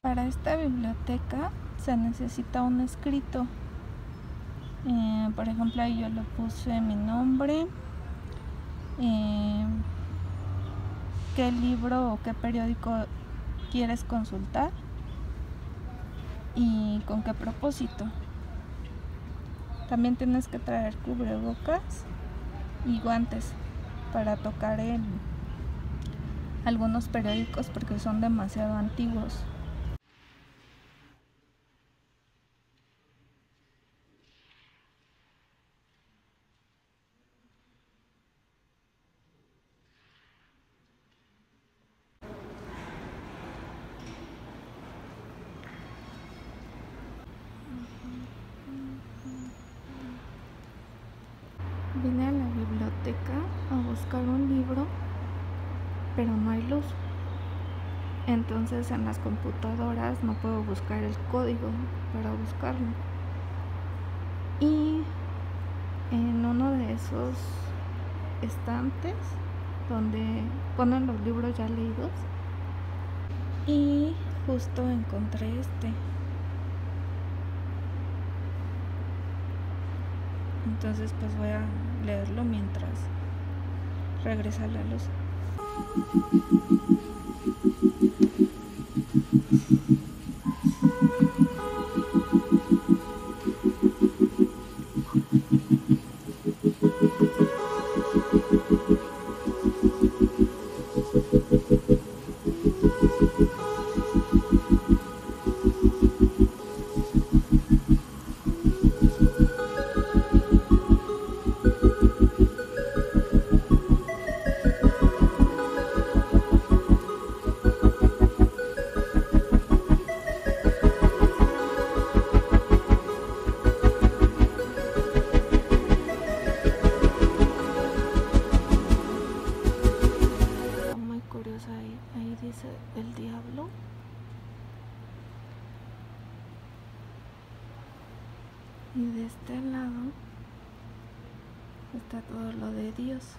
Para esta biblioteca se necesita un escrito. Por ejemplo, ahí yo le puse mi nombre, qué libro o qué periódico quieres consultar y con qué propósito. También tienes que traer cubrebocas y guantes para tocar algunos periódicos porque son demasiado antiguos. Vine a la biblioteca a buscar un libro, pero no hay luz. Entonces en las computadoras no puedo buscar el código para buscarlo. Y en uno de esos estantes donde ponen los libros ya leídos, y justo encontré este. Entonces pues voy a leerlo mientras regresa la luz. Ahí dice el diablo. Y de este lado está todo lo de Dios.